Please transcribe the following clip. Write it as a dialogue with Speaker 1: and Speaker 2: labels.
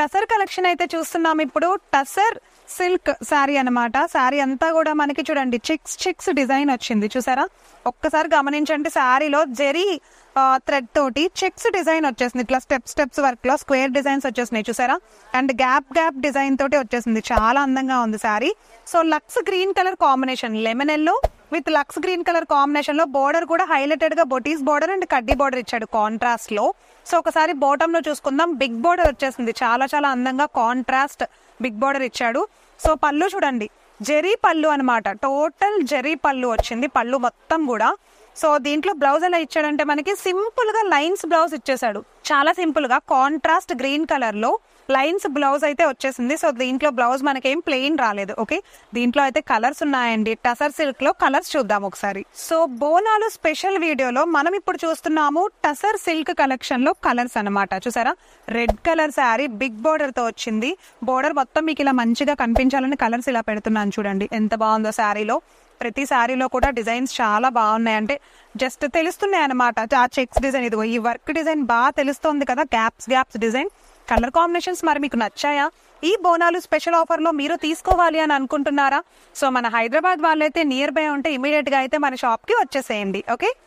Speaker 1: Tussar collection అయితే చూస్తున్నాం ఇప్పుడు. టసర్ సిల్క్ శారీ అనమాట. శారీ అంతా కూడా మనకి చూడండి చిక్స్ డిజైన్ వచ్చింది చూసారా. ఒక్కసారి గమనించండి, శారీలో జెరీ థ్రెడ్ తోటి చెక్స్ డిజైన్ వచ్చేసింది. ఇట్లా స్టెప్స్ వర్క్ లో స్క్వేర్ డిజైన్స్ వచ్చేసినాయి చూసారా. అండ్ గ్యాప్ డిజైన్ తోటి వచ్చేసింది. చాలా అందంగా ఉంది sari. So lux green colour combination, lemon yellow with lux green colour combination లో బోర్డర్ కూడా హైలైటెడ్ గా బొటీస్ బోర్డర్ అండ్ కడ్డీ బోర్డర్ ఇచ్చాడు కాంట్రాస్ట్ లో. సో ఒకసారి బాటమ్ లో చూసుకుందాం. బిగ్ బోర్డర్ వచ్చేసింది. చాలా అందంగా కాంట్రాస్ట్ బిగ్ బోర్డర్ ఇచ్చాడు. సో పళ్ళు చూడండి, జెరీ పళ్ళు అనమాట. టోటల్ జెరీ పళ్ళు వచ్చింది పళ్ళు మొత్తం కూడా. సో దీంట్లో బ్లౌజ్ ఎలా ఇచ్చాడంటే మనకి సింపుల్ గా లైన్స్ బ్లౌజ్ ఇచ్చేసాడు. చాలా సింపుల్ గా కాంట్రాస్ట్ గ్రీన్ కలర్ లో లైన్స్ బ్లౌజ్ అయితే వచ్చేసింది. సో దీంట్లో బ్లౌజ్ మనకేం ప్లెయిన్ రాలేదు. ఓకే, దీంట్లో అయితే కలర్స్ ఉన్నాయండి. టసర్ సిల్క్ లో కలర్స్ చూద్దాం ఒకసారి. సో బోనాలు స్పెషల్ వీడియోలో మనం ఇప్పుడు చూస్తున్నాము టసర్ సిల్క్ కలెక్షన్ లో కలర్స్ అనమాట. చూసారా, red colour sari big border తో వచ్చింది. బోర్డర్ మొత్తం మీకు ఇలా మంచిగా కనిపించాలని కలర్స్ ఇలా పెడుతున్నాను చూడండి ఎంత బాగుందో. శారీలో ప్రతి శారీలో కూడా డిజైన్స్ చాలా బాగున్నాయి. అంటే జస్ట్ తెలుస్తున్నాయి అనమాట. ఆ చెక్స్ డిజైన్, ఇదిగో ఈ వర్క్ డిజైన్ బాగా తెలుస్తుంది కదా. గ్యాప్స్ డిజైన్, కలర్ కాంబినేషన్స్ మరి మీకు నచ్చాయా? ఈ బోనాలు స్పెషల్ ఆఫర్ లో మీరు తీసుకోవాలి అని అనుకుంటున్నారా? సో మన హైదరాబాద్ వాళ్ళైతే నియర్ బై ఉంటే ఇమీడియట్ గా అయితే మన షాప్ కి వచ్చేసేయండి. ఓకే.